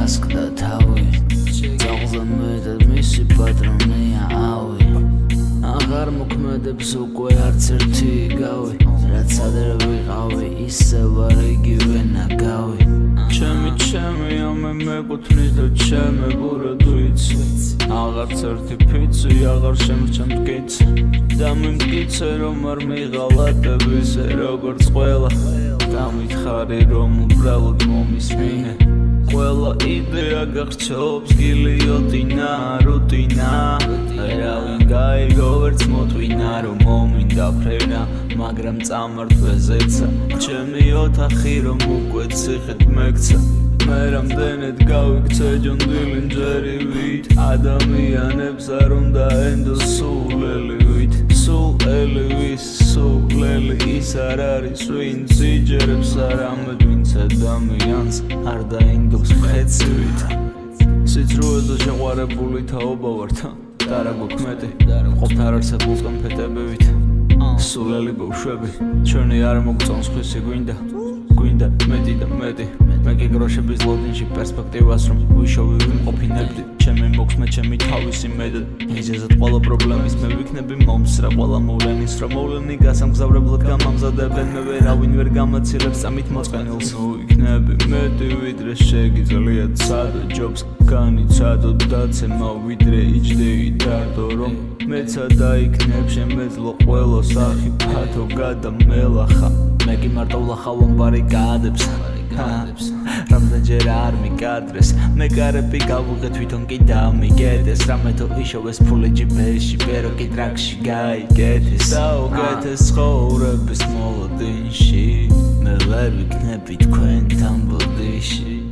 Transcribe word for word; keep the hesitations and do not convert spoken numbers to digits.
გასკდა თავი ძაღლზე მეტად მისი პატრონია ავი აღარ მოქმედებს უკვე არც ერთი გავი რაც ადრე ვიყავი ისევ არ იგივე ნაგავი ჩემი ჩემი ამე მეკუთვნის და ჩემი ბურად ვიცი აღარც ერთი ფიცი აღარ შემრჩემ მტკიცე და მიმტკიცე რომ არ მიღალატებისე როგორც ყველა და მითხარი რომ უბრალოდ მომისმინე ყველა იდეა გახსოვს გილიოტინა რუტინა ერავინ გაიგო ვერც მოტვინა რომ მომინდა ფრენა მაგრამ წამართვეზეცა ჩემი ოთახი რომ უკვე ციხედ მეკცა მე რამდენად გავიქცე ჯონდილინჯერივით ადამიანებს არ უნდა ენდო სულ ელივით სულ ელივის სულ ელი ის არ არის ვინც იჯერებს არამედ ვინც ადამიანს არ დაინდობს მხეცივით სიცრუეზე შეყვარებული თაობა ვარ და რა გვაქვს მეტი ყოფთ არ არსებულს კონფეტებივით სულ ელი ბავშვები ჩვენი არ მოგწონს ხვისი გვინდა გვინდა მეტი და მეტი მე კი გროშების ლოდინში პერსპექტივას რომ ვიშოვი ვიმყოფინებდი ჩემი მოქმე ჩემი თავისი მედად მიზეზად ყველა პრობლემის მე ვიქნები მომსრა ყველა მოვლენის რა მოვლენი გასამგზავრებლად გამამზადებენ მე ვერავინ ვერ გამაცილებს წამით მოწყენილს ვიქნები მეტი ვიდრე შეგიძლია ცადო ჯობს განიცადო დაცემა ვიდრე იჯდეი დარდო რომ მეცა დაიქნებ შემეძლო ყველა სახი ფათო გადამელახა მე კი მარტო ვლახავ ბარიკადებს რამდენჯერ არ მიკადრეს მე გარები გავუღე თვითონ კი დამიგედეს რამე თუ იშოვეს ფული ჯიბეში პერო კი ტრაქში გაიგეთეს დაუგეთეს ცხოვრების მოლოდინში მე ვერ ვიქნები თქვენთან ბოდიში